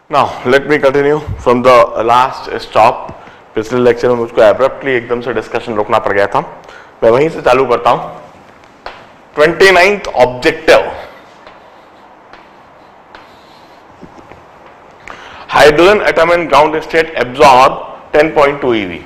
Now let me continue from the last stop. पिछले lecture में मुझको एब्रप्टली एकदम से डिस्कशन रोकना पड़ गया था, मैं वहीं से चालू करता हूं. 29th objective, hydrogen atom in ground state absorb 10.2 EV.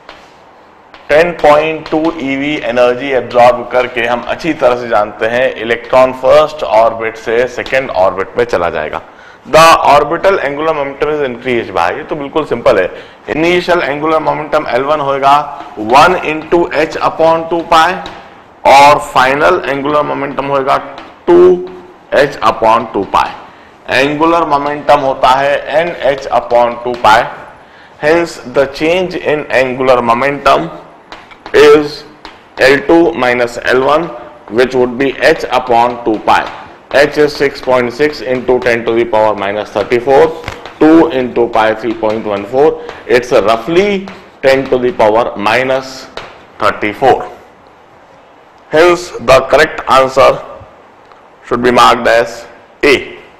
10.2 EV energy absorb करके हम अच्छी तरह से जानते हैं इलेक्ट्रॉन फर्स्ट ऑर्बिट से सेकेंड ऑर्बिट में चला जाएगा. The orbital angular momentum is increase by, ये तो बिल्कुल सिंपल है. इनिशियल एंगुलर मोमेंटम L1 होगा 1 into h अपॉन 2 पाई और फाइनल एंगुलर मोमेंटम होगा 2h अपॉन 2 पाई. एंगुलर मोमेंटम होता है NH upon 2 pi. Hence the change in angular momentum is L2 minus L1, which would be h upon 2 pi. H is 6.6 into 10 to the power minus 34. 2 into pi 3.14. It's roughly 10 to the power minus 34. Hence, the correct answer should be marked as A.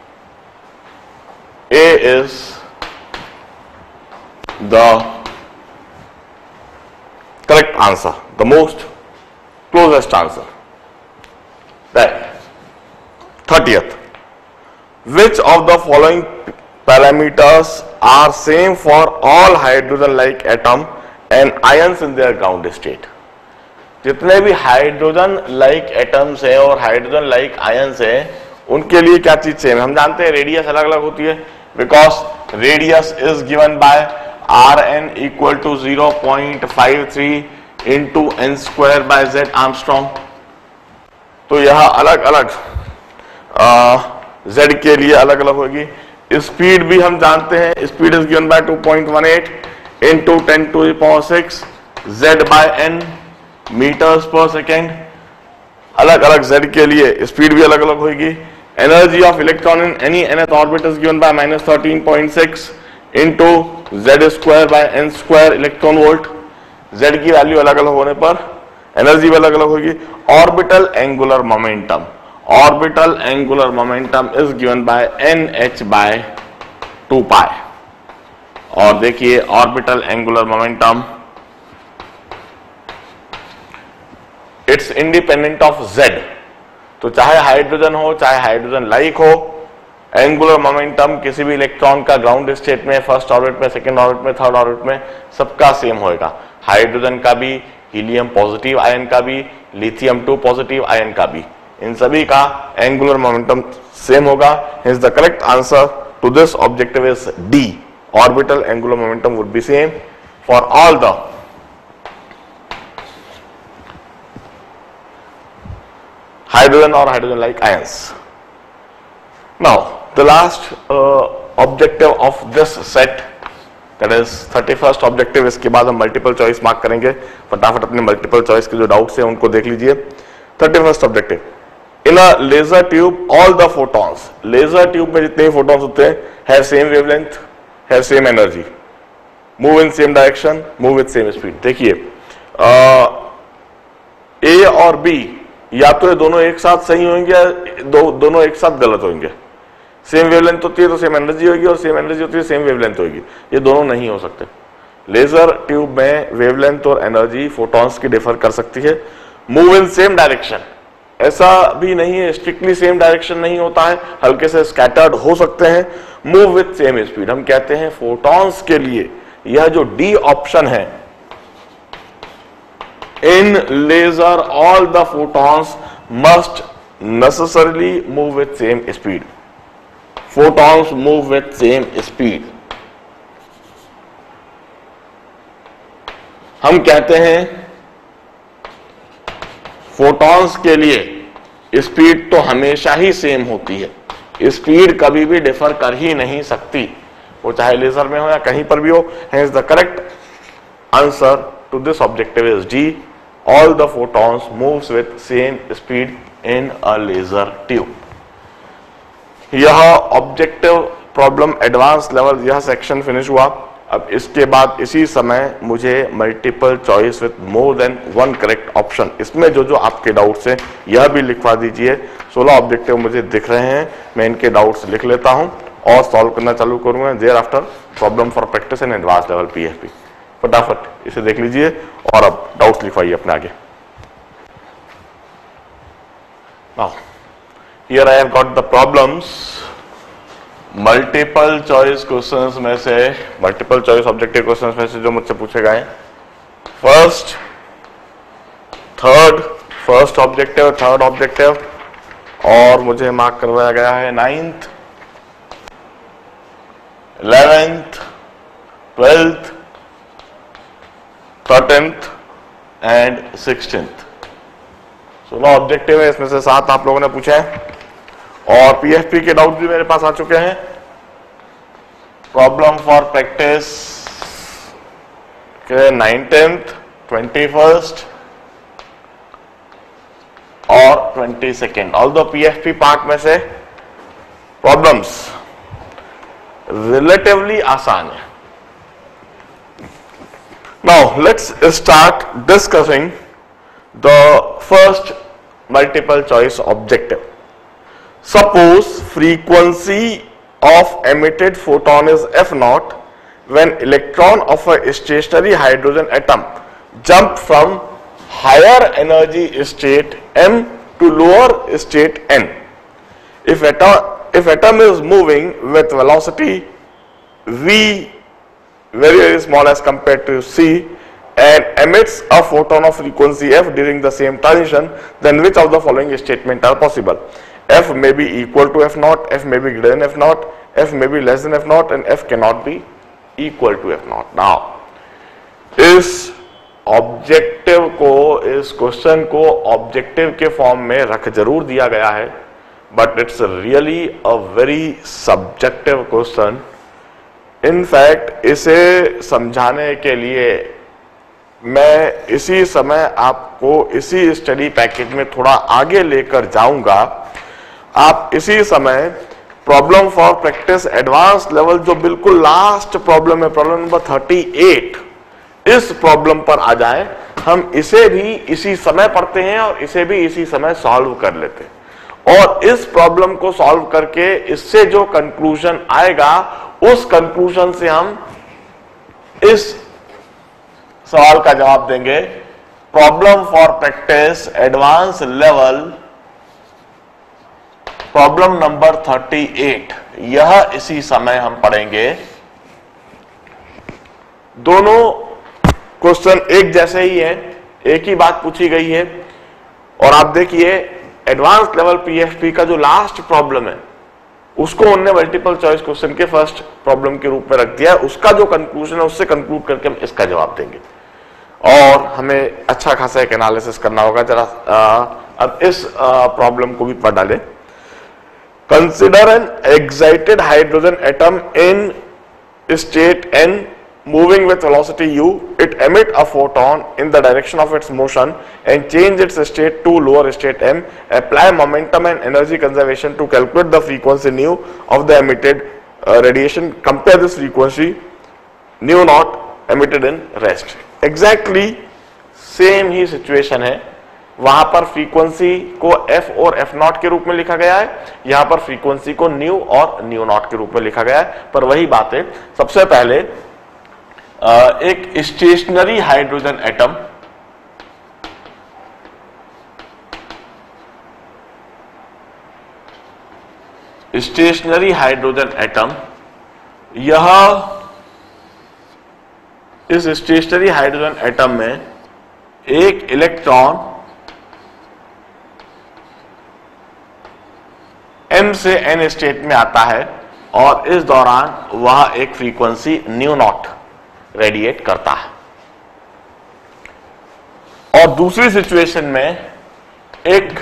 A is the correct answer, the most closest answer. Right. 30th. Which of the following parameters are same for all hydrogen-like atom and ions in their ground state? जितने भी हाइड्रोजन-like atoms है और हाइड्रोजन-like ions है, उनके लिए क्या चीज same है? हम जानते हैं रेडियस अलग अलग होती है, because radius is given by Rn equal to 0.53 into n square by Z Armstrong. तो यह अलग अलग Z के लिए अलग अलग होगी. स्पीड भी हम जानते हैं, speed is given by 2.18 into 10 to the power 6 Z by n metres पर सेकेंड. अलग अलग Z के लिए स्पीड भी अलग अलग होगी. Energy of electron in any nth orbit is given by -13.6 into Z square by n square electron volt. Z की वैल्यू अलग अलग होने पर एनर्जी भी अलग अलग होगी. Orbital angular momentum, orbital angular momentum is given by NH by 2 pi. और देखिए orbital angular momentum it's independent of Z. तो चाहे हाइड्रोजन हो चाहे हाइड्रोजन लाइक हो, एंगुलर मोमेंटम किसी भी इलेक्ट्रॉन का ग्राउंड स्टेट में, फर्स्ट ऑर्बिट में, सेकेंड ऑर्बिट में, थर्ड ऑर्बिट में सबका सेम होएगा. हाइड्रोजन का भी, हीलियम पॉजिटिव आयन का भी, लिथियम 2 पॉजिटिव आयन का भी, इन सभी का एंगुलर मोमेंटम सेम होगा. Hence the correct answer to this objective is D. Orbital angular momentum would be same for all the hydrogen or hydrogen like ions. Now the last objective of this set, that is 31st objective. इसके बाद हम multiple choice mark करेंगे. फटाफट अपने multiple choice के जो doubts हैं उनको देख लीजिए. 31st objective, in a laser tube all the photons, laser tube में जितने फोटॉन्स होते हैं have same wavelength, have same energy, move in same direction, move with same speed. देखिए ए और बी या तो ये दोनों एक साथ सही होंगे या दोनों एक साथ गलत होंगे. सेम वेवलेंथ होती है तो सेम एनर्जी होगी, और सेम एनर्जी होती है सेम वेवलेंथ होगी. ये दोनों नहीं हो सकते. लेजर ट्यूब में वेवलेंथ और एनर्जी फोटॉन्स की डिफर कर सकती है. मूव इन सेम डायरेक्शन, ऐसा भी नहीं है, स्ट्रिक्टली सेम डायरेक्शन नहीं होता है, हल्के से स्कैटर्ड हो सकते हैं. मूव विथ सेम स्पीड, हम कहते हैं फोटॉन्स के लिए यह जो डी ऑप्शन है, in laser all the photons must necessarily move with same speed. Photons move with same speed. हम कहते हैं फोटॉन्स के लिए स्पीड तो हमेशा ही सेम होती है, स्पीड कभी भी डिफर कर ही नहीं सकती, वो चाहे लेजर में हो या कहीं पर भी हो. Hence the correct answer to this objective is D. All the photons moves with same speed in a laser tube. यह ऑब्जेक्टिव प्रॉब्लम एडवांस लेवल, यह सेक्शन फिनिश हुआ. अब इसके बाद इसी समय मुझे multiple choice with more than one correct option, इसमें जो जो आपके डाउट्स हैं यह भी लिखवा दीजिए. 16 ऑब्जेक्टिव मुझे दिख रहे हैं, मैं इनके डाउट्स लिख लेता हूं और सॉल्व करना चालू करूंगा thereafter problem for practice in advance level PFP. फटाफट इसे देख लीजिए और अब डाउट्स लिखवाइए अपने आगे। Now, here I have got the problems, multiple choice questions में से, मल्टीपल चॉइस ऑब्जेक्टिव क्वेश्चंस में से जो मुझसे पूछे गए। फर्स्ट ऑब्जेक्टिव, थर्ड ऑब्जेक्टिव, और मुझे मार्क करवाया गया है 9th, 11th, 12th, 13th and 16th। 16 objective है, इसमें से 7 आप लोगों ने पूछे हैं और पीएफपी के डाउट भी मेरे पास आ चुके हैं। प्रॉब्लम फॉर प्रैक्टिस के 19th, 21st और 22nd। ऑल्दो पीएफपी पार्ट में से प्रॉब्लम्स रिलेटिवली आसान है। Now let's start discussing the first multiple choice objective. Suppose frequency of emitted photon is f0 when electron of a stationary hydrogen atom jump from higher energy state m to lower state n. If atom is moving with velocity v very small as compared to c and emits a photon of frequency f during the same transition, then which of the following statements are possible? F may be equal to f0, f may be greater than f0, f may be less than f0 and f cannot be equal to f0. Now, इस objective को, इस question को objective के form में रख जरूर दिया गया है, but it's really a very subjective question. In fact इसे समझाने के लिए मैं इसी समय आपको इसी स्टडी पैकेज में थोड़ा आगे लेकर जाऊंगा। आप इसी समय problem for practice advance level, जो बिल्कुल लास्ट प्रॉब्लम है, प्रॉब्लम नंबर 38, इस प्रॉब्लम पर आ जाएं। हम इसे भी इसी समय पढ़ते हैं और इसे भी इसी समय सॉल्व कर लेते हैं, और इस प्रॉब्लम को सॉल्व करके इससे जो कंक्लूजन आएगा, उस कंक्लूजन से हम इस सवाल का जवाब देंगे। Problem for practice advance level, problem number 38, यह इसी समय हम पढ़ेंगे। दोनों क्वेश्चन एक जैसे ही है, एक ही बात पूछी गई है। और आप देखिए एडवांस लेवल पीएफपी का जो लास्ट प्रॉब्लम है, उसको उन्होंने मल्टीपल चॉइस क्वेश्चन के फर्स्ट प्रॉब्लम के रूप में रख दिया है। उसका जो कंक्लूजन है, उससे कंक्लूड करके हम इसका जवाब देंगे, और हमें अच्छा खासा एक एनालिसिस करना होगा। जरा अब इस प्रॉब्लम को भी पढ़ डालें। Consider an excited hydrogen atom in state n moving with velocity u. It emits a photon in the direction of its motion and change its state to lower state m. Apply momentum and energy conservation to calculate the frequency nu of the emitted radiation. Compare this frequency nu naught emitted in rest. Exactly same he situation है। वहां पर frequency को f और f0 के रूप में लिखा गया है, यहां पर फ्रीक्वेंसी को न्यू और न्यू नॉट के रूप में लिखा गया है। पर वही बात है, सबसे पहले एक stationary hydrogen atom, stationary hydrogen atom, यह इस स्टेशनरी हाइड्रोजन एटम में एक इलेक्ट्रॉन m से n स्टेट में आता है और इस दौरान वह एक फ्रीक्वेंसी न्यू नॉट रेडिएट करता है। और दूसरी सिचुएशन में एक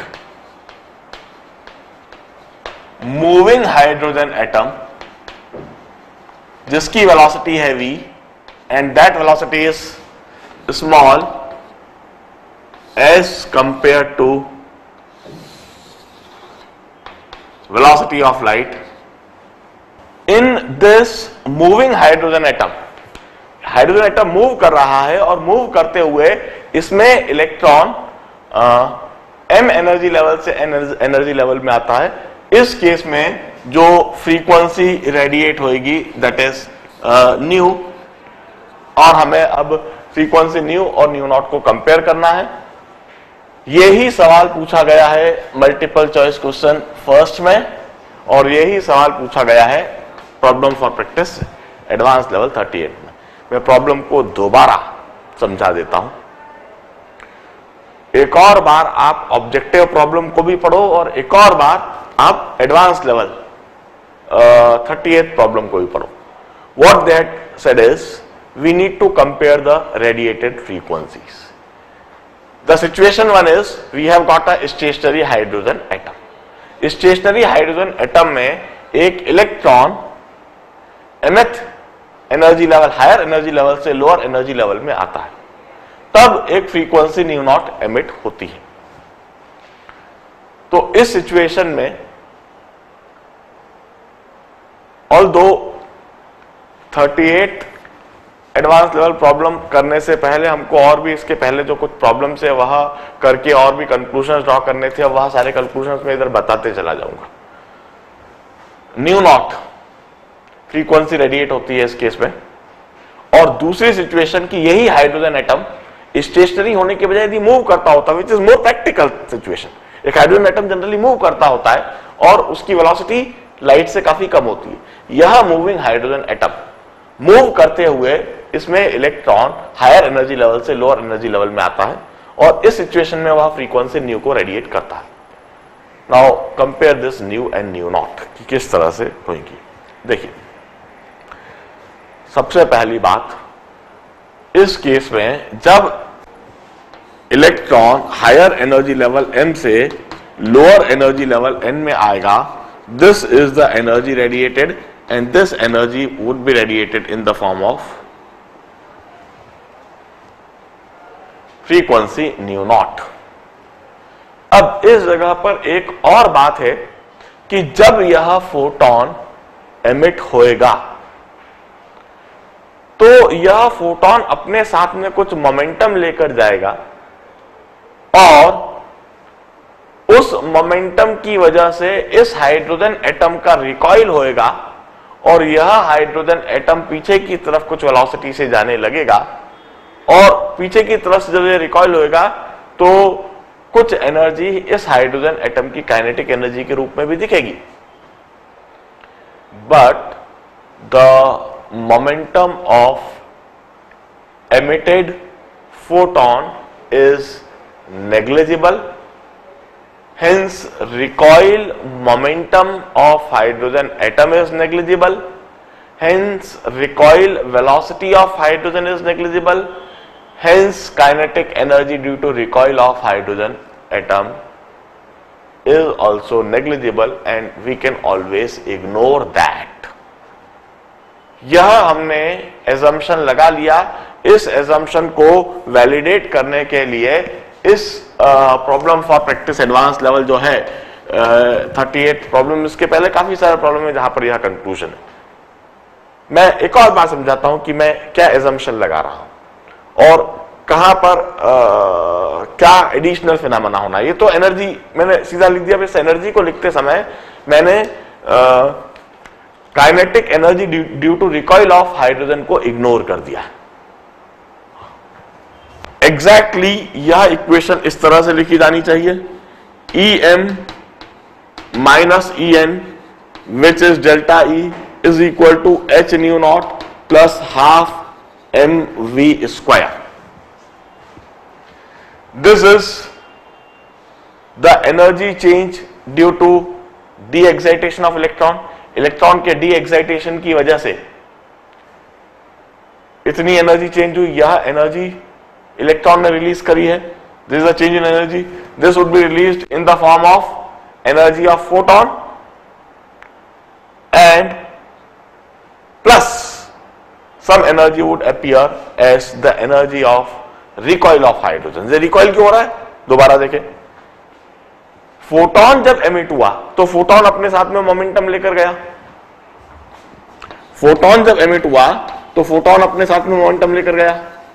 मूविंग हाइड्रोजन एटम जिसकी वेलोसिटी है v and that velocity is small as compare to velocity of light. In this moving hydrogen atom, hydrogen atom move कर रहा है और मूव करते हुए इसमें इलेक्ट्रॉन m एनर्जी लेवल से n एनर्जी लेवल में आता है। इस केस में जो फ्रीक्वेंसी रेडिएट होगी दैट इज न्यू, और हमें अब फ्रीक्वेंसी न्यू और न्यू नॉट को कंपेयर करना है। यही सवाल पूछा गया है मल्टीपल चॉइस क्वेश्चन फर्स्ट में, और यही सवाल पूछा गया है problem for practice advance level 38 में। मैं प्रॉब्लम को दोबारा समझा देता हूं, एक और बार आप ऑब्जेक्टिव प्रॉब्लम को भी पढ़ो और एक और बार आप एडवांस लेवल 38 प्रॉब्लम को भी पढ़ो। What that said is we need to compare the radiated frequencies. The situation one is we have got a stationary hydrogen atom. Stationary hydrogen atom में एक electron mth energy level, higher energy level से lower energy level में आता है, तब एक frequency new not emit होती है। तो इस सिचुएशन में ऑल्दो 38 एडवांस लेवल प्रॉब्लम करने से पहले हमको और भी इसके पहले जो कुछ प्रॉब्लम है वह करके और भी कंक्लूजन ड्रॉ करने थे, वह सारे कंक्लूजन में इधर बताते चला जाऊंगा। न्यू नॉट फ्रीक्वेंसी रेडिएट होती है इस केस में, और दूसरी सिचुएशन की यही हाइड्रोजन एटम स्टेशनरी होने के बजाय यदि मूव करता होता, which is more practical situation. एक हाइड्रोजन एटम जनरली मूव करता होता है और उसकी वेलोसिटी लाइट से काफी कम होती है। यह मूविंग हाइड्रोजन एटम मूव करते हुए इसमें इलेक्ट्रॉन हायर एनर्जी लेवल से लोअर एनर्जी लेवल में आता है, और इस सिचुएशन में वह फ्रीक्वेंसी न्यू को रेडिएट करता है। Now compare this nu and nu naught कि किस तरह से होगी। देखिए, सबसे पहली बात, इस केस में जब electron higher energy level m से लोअर एनर्जी लेवल n में आएगा, this is the energy radiated and this energy would be radiated in the form of frequency nu naught। अब इस जगह पर एक और बात है कि जब यह फोटोन एमिट होएगा तो यह फोटोन अपने साथ में कुछ मोमेंटम लेकर जाएगा, और उस मोमेंटम की वजह से इस हाइड्रोजन एटम का रिकॉइल होएगा, और यह हाइड्रोजन एटम पीछे की तरफ कुछ वेलोसिटी से जाने लगेगा, और पीछे की तरफ से जब ये रिकॉइल होएगा तो कुछ एनर्जी इस हाइड्रोजन एटम की काइनेटिक एनर्जी के रूप में भी दिखेगी। But the momentum of emitted photon is negligible, hence recoil momentum of hydrogen atom is negligible, hence recoil velocity of hydrogen is negligible, hence kinetic energy due to recoil of hydrogen atom is also negligible, and we can always ignore that। यह हमने assumption लगा लिया। इस assumption को validate करने के लिए इस problem for practice advance level जो है 38 प्रॉब्लम, इसके पहले काफी सारे प्रॉब्लम है जहां पर यह कंक्लूजन है। मैं एक और बात समझाता हूं कि मैं क्या एजम्पशन लगा रहा हूं और कहां पर क्या एडिशनल फिनोमेना होना। ये तो एनर्जी मैंने सीधा लिख दिया, इस एनर्जी को लिखते समय मैंने kinetic energy due to recoil of hydrogen को इग्नोर कर दिया। एग्जैक्टली यह इक्वेशन इस तरह से लिखी जानी चाहिए, Em minus En which is delta E is equal to h nu naught plus half mv square. This is the energy change due to de excitation of electron. Electron के de excitation की वजह से इतनी energy change हुई। यह energy electron ने release करी है, this is a change in energy. This would be released in the form of energy of photon and plus some energy would appear as the energy of recoil of hydrogen. ये recoil क्यों हो रहा है, दोबारा देखें। Photon जब emit हुआ तो फोटोन अपने साथ में मोमेंटम लेकर गया। फोटोन जब एमिट हुआ तो फोटोन अपने साथ में मोमेंटम लेकर गया,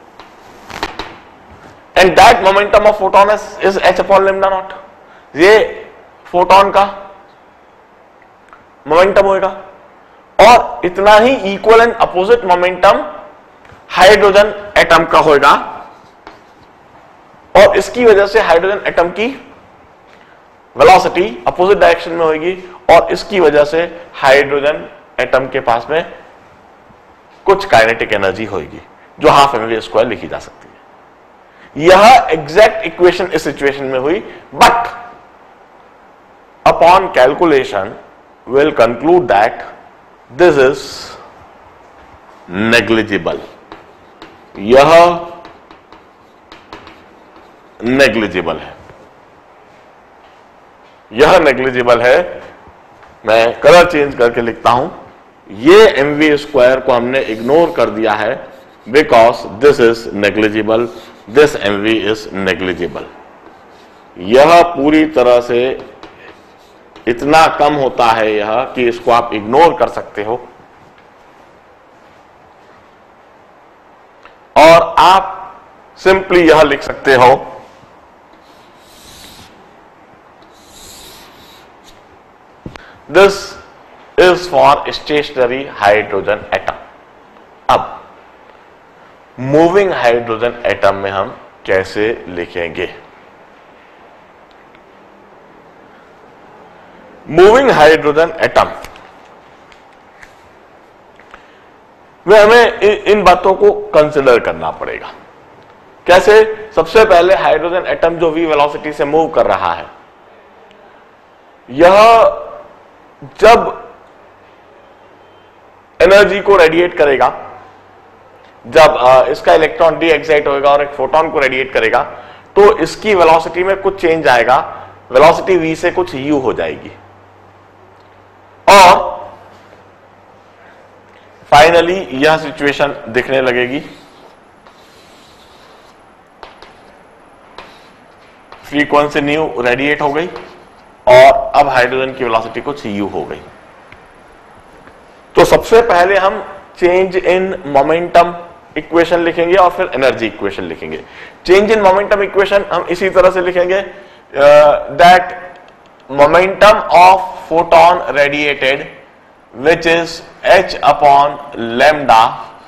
and that momentum of photon is h upon lambda naught। ये फोटोन का मोमेंटम होगा और इतना ही equal and opposite momentum hydrogen atom का होगा और इसकी वजह से हाइड्रोजन एटम की वेलोसिटी अपोजिट डायरेक्शन में होगी और इसकी वजह से हाइड्रोजन एटम के पास में कुछ काइनेटिक एनर्जी होगी जो हाफ mv² लिखी जा सकती है। यह एग्जैक्ट इक्वेशन इस सिचुएशन में हुई, but upon calculation will conclude that this is negligible. यह नेग्लिजिबल है, यह नेग्लिजिबल है। मैं कलर चेंज करके लिखता हूं, ये mv² को हमने इग्नोर कर दिया है because this is negligible, this mv is negligible. यह पूरी तरह से इतना कम होता है यह कि इसको आप इग्नोर कर सकते हो और आप सिंपली यह लिख सकते हो this is for stationary hydrogen atom. अब मूविंग हाइड्रोजन एटम में हम कैसे लिखेंगे? मूविंग हाइड्रोजन एटम में हमें इन बातों को कंसिडर करना पड़ेगा। कैसे? सबसे पहले हाइड्रोजन एटम जो v वेलोसिटी से मूव कर रहा है, यह जब एनर्जी को रेडिएट करेगा, जब इसका इलेक्ट्रॉन डी एक्साइट होगा और एक फोटोन को रेडिएट करेगा, तो इसकी वेलोसिटी में कुछ चेंज आएगा, वेलोसिटी v से कुछ u हो जाएगी और फाइनली यह सिचुएशन दिखने लगेगी। फ्रीक्वेंसी न्यू रेडिएट हो गई और अब हाइड्रोजन की वेलोसिटी कुछ u हो गई। तो सबसे पहले हम चेंज इन मोमेंटम इक्वेशन लिखेंगे और फिर एनर्जी इक्वेशन लिखेंगे। चेंज इन मोमेंटम इक्वेशन हम इसी तरह से लिखेंगे that momentum of photon radiated which is h upon lambda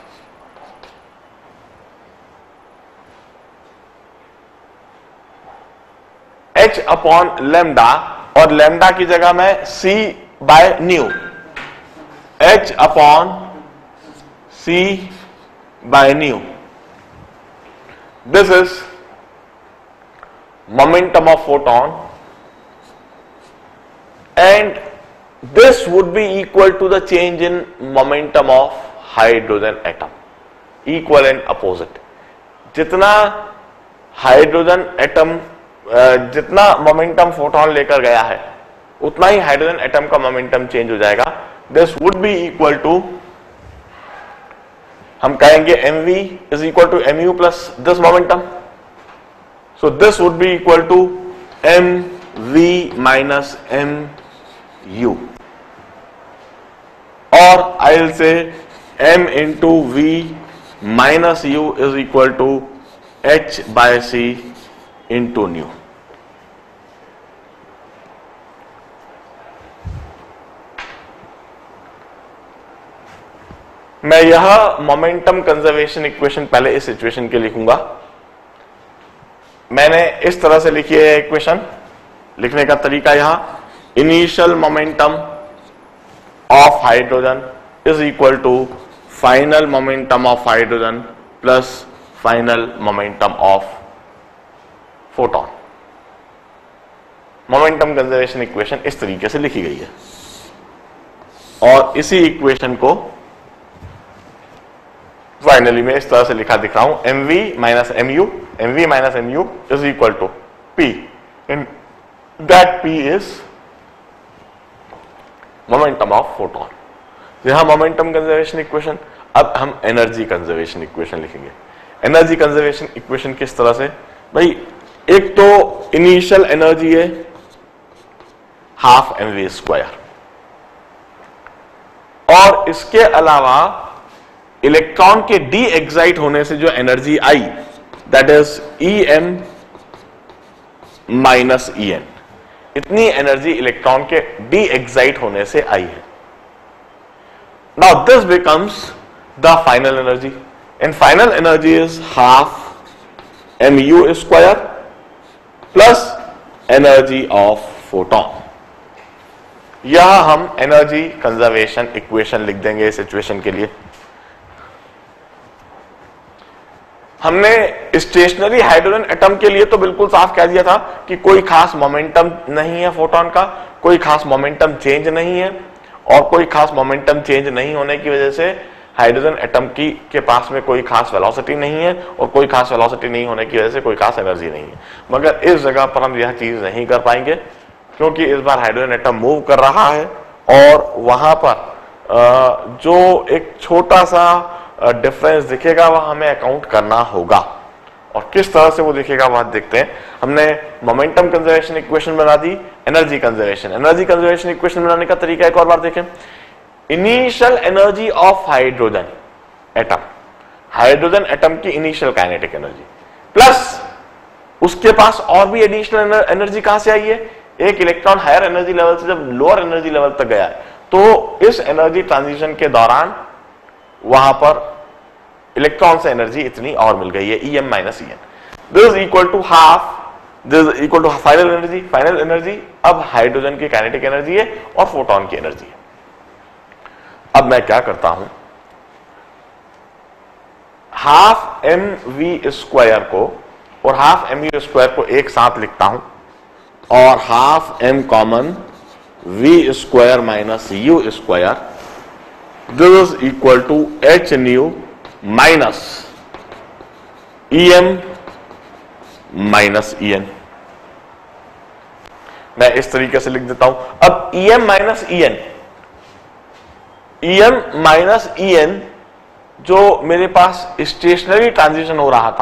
h upon lambda और lambda की जगह मैं c by nu, h upon c by nu, this is momentum of photon and this would be equal to the change in momentum of hydrogen atom, equal and opposite। जितना hydrogen atom जितना momentum photon लेकर गया है उतना ही hydrogen atom का momentum change हो जाएगा। This would be equal to, हम कहेंगे mv is equal to mu plus this momentum, so this would be equal to mv minus mu और I will say m into v minus u is equal to h by c into nu। मैं यह momentum conservation equation पहले इस situation के लिखूंगा। मैंने इस तरह से लिखी है इक्वेशन। लिखने का तरीका यहां, initial momentum of hydrogen is equal to final momentum of hydrogen plus final momentum of photon. Momentum conservation equation इस तरीके से लिखी गई है और इसी इक्वेशन को फाइनली मैं इस तरह से लिखा दिख रहा हूं, mv minus mu is equal to p, in that p is momentum of photon. यहां मोमेंटम कंजर्वेशन इक्वेशन। अब हम एनर्जी कंजर्वेशन इक्वेशन लिखेंगे। एनर्जी कंजर्वेशन इक्वेशन किस तरह से? भाई एक तो इनिशियल एनर्जी है हाफ mv² और इसके अलावा इलेक्ट्रॉन के डी एक्साइट होने से जो एनर्जी आई that is em minus en, इतनी एनर्जी इलेक्ट्रॉन के डी एक्साइट होने से आई है। Now this becomes the final energy, and final energy is half mu square plus energy of photon. यह हम एनर्जी कंजर्वेशन इक्वेशन लिख देंगे इस सिचुएशन के लिए। हमने स्टेशनरी हाइड्रोजन एटम के लिए तो बिल्कुल साफ कह दिया था कि कोई खास मोमेंटम नहीं है फोटोन का, कोई खास मोमेंटम चेंज नहीं है, और कोई खास मोमेंटम चेंज नहीं होने की वजह से हाइड्रोजन एटम के पास में कोई खास वेलोसिटी नहीं है, और कोई खास वेलोसिटी नहीं होने की वजह से कोई खास एनर्जी नहीं है। मगर इस जगह पर हम यह चीज नहीं कर पाएंगे, क्योंकि इस बार हाइड्रोजन एटम मूव कर रहा है और वहां पर जो एक छोटा सा डिफरेंस दिखेगा वह हमें अकाउंट करना होगा, और किस तरह से वो दिखेगा वह देखते हैं। हमने मोमेंटम कंजर्वेशन इक्वेशन बना दी, एनर्जी कंजर्वेशन इक्वेशन बनाने का तरीका एक और बार देखें। Initial energy of hydrogen atom की इनिशियल काइनेटिक एनर्जी प्लस उसके पास और भी एडिशनल एनर्जी कहां से आई है, एक इलेक्ट्रॉन हायर एनर्जी लेवल से जब लोअर एनर्जी लेवल तक गया है, तो इस एनर्जी ट्रांजिशन के दौरान वहां पर इलेक्ट्रॉन से एनर्जी इतनी और मिल गई है, EM minus EN। This is equal to half, this is equal to final energy अब हाइड्रोजन की काइनेटिक एनर्जी है और फोटोन की एनर्जी है। अब मैं क्या करता हूं, हाफ mv स्क्वायर को और हाफ mu स्क्वायर को एक साथ लिखता हूं, और half m common v square minus u square, this is equal to h nu minus EM minus EN। मैं इस तरीके से लिख देता हूं। अब EM माइनस EN जो मेरे पास स्टेशनरी ट्रांजिशन हो रहा था,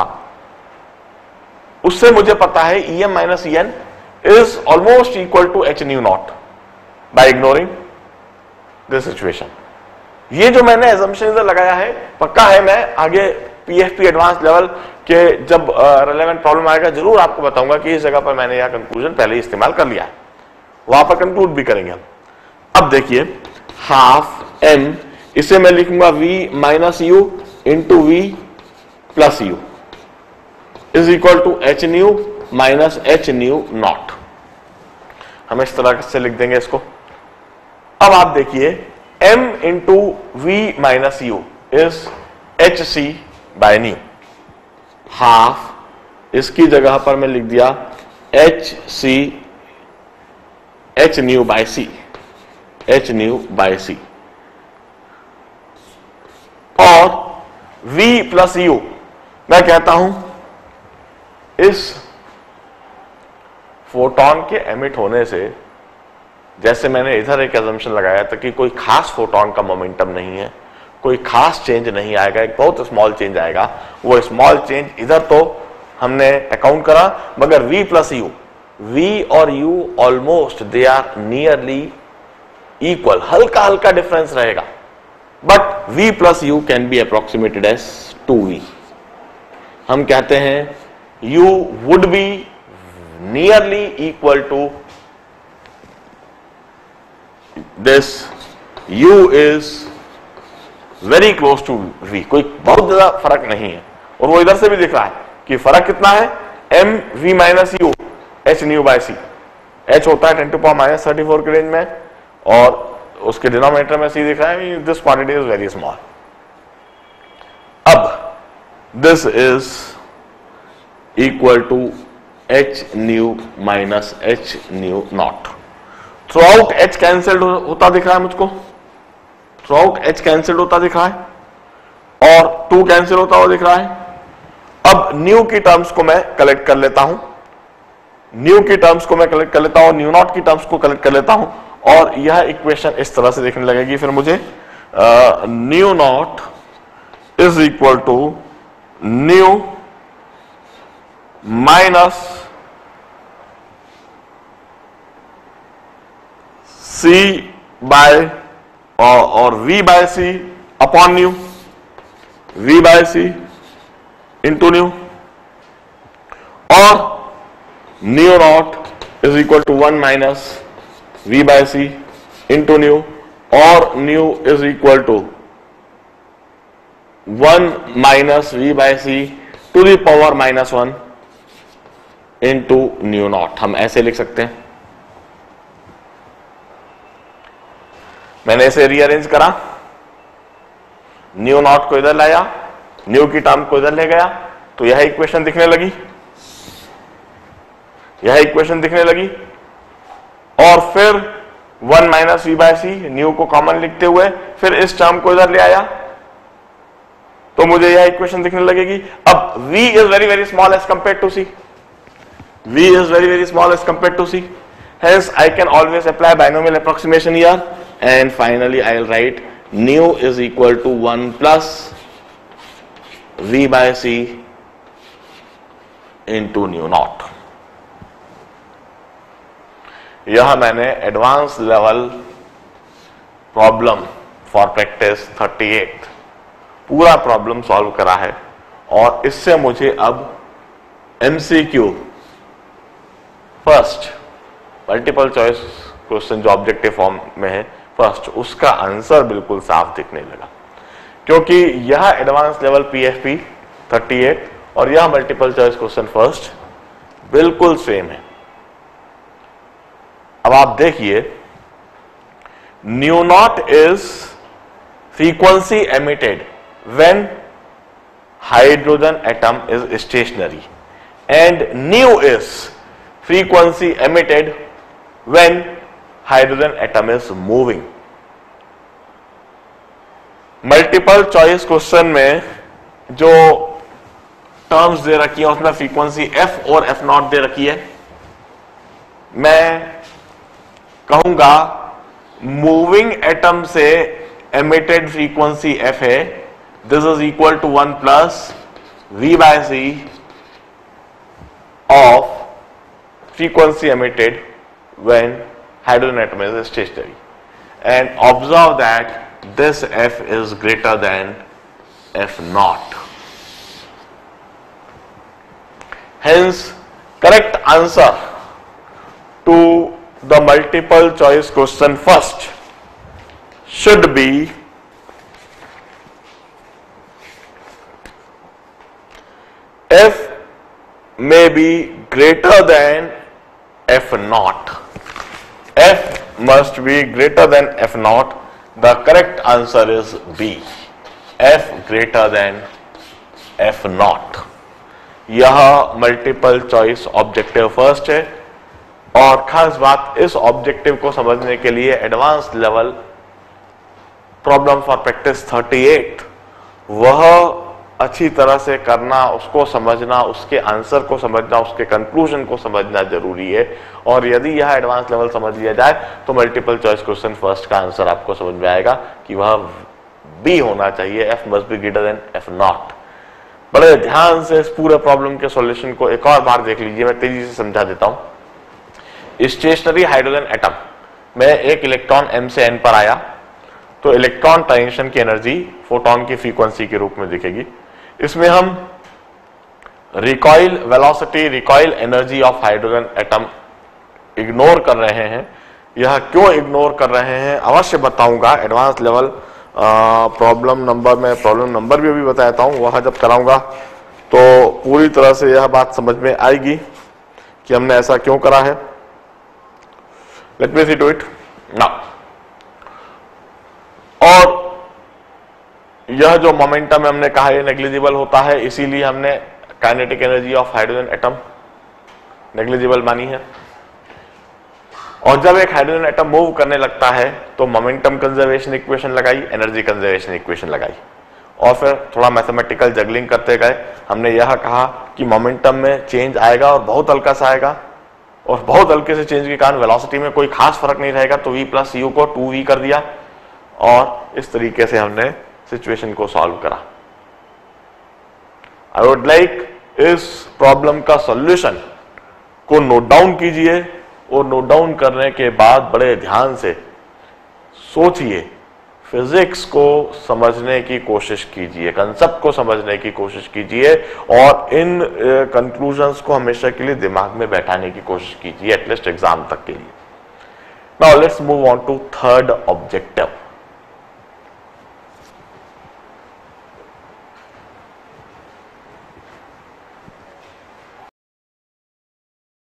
उससे मुझे पता है EM minus EN is almost equal to h nu naught by ignoring this situation. ये जो मैंने एजम्पशन इधर लगाया है पक्का है, मैं आगे PFP एडवांस लेवल के जब रेलेवेंट प्रॉब्लम आएगा जरूर आपको बताऊंगा कि इस जगह पर मैंने यह कंक्लूजन पहले ही इस्तेमाल कर लिया है, वहां पर कंक्लूड भी करेंगे हम। अब देखिए हाफ m, इसे मैं लिखूंगा v minus u into v plus u is equal to h nu minus h nu naught. हम इस तरह से लिख देंगे इसको। अब आप देखिए m into v minus u is hc by nu, half इसकी जगह पर मैं लिख दिया h न्यू बाय c, और v प्लस u मैं कहता हूं इस फोटोन के एमिट होने से, जैसे मैंने इधर एक एजम्पशन लगाया था कि कोई खास फोटोन का मोमेंटम नहीं है, कोई खास चेंज नहीं आएगा, एक बहुत स्मॉल चेंज आएगा, वो स्मॉल चेंज इधर तो हमने अकाउंट करा, मगर v प्लस u, v और u almost they are nearly equal, हल्का हल्का डिफरेंस रहेगा, but v plus u can be approximated as 2v। हम कहते हैं u would be nearly equal to this, u is very close to v, कोई बहुत ज्यादा फर्क नहीं है, और वो इधर से भी दिख रहा है कि फर्क कितना है, m v minus u h nu by c, h होता है 10 टू पावर माइनस 34 के रेंज में, और उसके डिनोमिनेटर में c दिख रहा है, this quantity is very small. अब this is equal to h nu minus h nu naught. Throughout h cancelled होता दिख रहा है मुझको, थ्रू आउट h कैंसिल्ड होता दिख रहा है, और 2 कैंसिल होता हुआ दिख रहा है। अब न्यू की टर्म्स को मैं कलेक्ट कर लेता हूं, न्यू नॉट की टर्म्स को कलेक्ट कर लेता हूं, और यह इक्वेशन इस तरह से देखने लगेगी फिर मुझे, nu naught is equal to nu minus c by और v by c upon nu, v by c into nu, और nu naught is equal to 1 minus v by c into nu, और nu is equal to 1 minus v by c to the power -1 into nu naught. हम ऐसे लिख सकते हैं, मैंने इसे rearrange करा, न्यू नॉट को इधर लाया, न्यू की टर्म को इधर ले गया, तो यह इक्वेशन दिखने लगी, यह इक्वेशन दिखने लगी। और फिर 1 minus v by c, nu को कॉमन लिखते हुए फिर इस टर्म को इधर ले आया, तो मुझे यह इक्वेशन दिखने लगेगी। अब v is very very small as compare to c, v is very very small as compared to c, hence I can always apply binomial approximation here, and finally I will write nu is equal to 1 plus v by c into nu naught। यह मैंने advance level problem for practice 38 पूरा problem solve करा है, और इससे मुझे अब MCQ first multiple choice question जो ऑब्जेक्टिव फॉर्म में है फर्स्ट, उसका आंसर बिल्कुल साफ दिखने लगा, क्योंकि यह एडवांस लेवल PFP 38 और यह मल्टीपल चॉइस क्वेश्चन फर्स्ट बिल्कुल सेम है। अब आप देखिए, nu naught is frequency emitted when hydrogen atom is stationary and nu is frequency emitted when hydrogen atom is moving। Multiple choice question में जो terms दे रखी है उसमें फ्रीक्वेंसी f और f0 दे रखी है। मैं कहूंगा मूविंग एटम से एमिटेड फ्रीक्वेंसी f है, this is equal to 1 plus v by c of frequency emitted when hydrogen atom is stationary, and observe that this f is greater than f0, hence correct answer to the multiple choice question first should be f may be greater than f0, f must be greater than f0, the correct answer is B, f greater than f0। यह multiple choice objective first है, और खास बात इस objective को समझने के लिए advance level problem for practice 38 वह अच्छी तरह से करना, उसको समझना, उसके आंसर को समझना, उसके कंक्लूजन को समझना जरूरी है। और यदि यह एडवांस लेवल समझ लिया जाए तो मल्टीपल चॉइस क्वेश्चन फर्स्ट का आंसर आपको समझ में आएगा कि वह बी होना चाहिए, f must be greater than f0। बड़े ध्यान से इस पूरे प्रॉब्लम के सॉल्यूशन को एक और बार देख लीजिए, मैं तेजी से समझा देता हूं। स्टेशनरी हाइड्रोजन एटम में एक इलेक्ट्रॉन m से n पर आया, तो इलेक्ट्रॉन ट्रांजिशन की एनर्जी फोटोन की फ्रीक्वेंसी के रूप में दिखेगी। इसमें हम recoil velocity, recoil energy of hydrogen atom ignore कर रहे हैं। यह क्यों इग्नोर कर रहे हैं अवश्य बताऊंगा एडवांस लेवल प्रॉब्लम नंबर में, प्रॉब्लम नंबर भी अभी बताता हूं, वह जब कराऊंगा तो पूरी तरह से यह बात समझ में आएगी कि हमने ऐसा क्यों करा है। Let me see to it now. और यह जो मोमेंटम है हमने कहा ये नेग्लिजिबल होता है, इसीलिए हमने kinetic energy of hydrogen atom negligible मानी है। और जब एक हाइड्रोजन एटम मूव करने लगता है तो मोमेंटम कंजर्वेशन इक्वेशन लगाई, एनर्जी कंजर्वेशन इक्वेशन लगाई, और फिर थोड़ा मैथमेटिकल जगलिंग करते गए। हमने यह कहा कि मोमेंटम में चेंज आएगा और बहुत हल्का सा आएगा, और बहुत हल्के से चेंज के कारण वेलोसिटी में कोई खास फर्क नहीं रहेगा, तो v प्लस यू को 2v कर दिया, और इस तरीके से हमने सिचुएशन को सॉल्व करा। आई वुड लाइक इस प्रॉब्लम का सॉल्यूशन को नोट डाउन कीजिए, और नोट डाउन करने के बाद बड़े ध्यान से सोचिए, फिजिक्स को समझने की कोशिश कीजिए, कंसेप्ट को समझने की कोशिश कीजिए, और इन कंक्लूजन्स को हमेशा के लिए दिमाग में बैठाने की कोशिश कीजिए, एटलीस्ट एग्जाम तक के लिए। Now let's move on to third objective.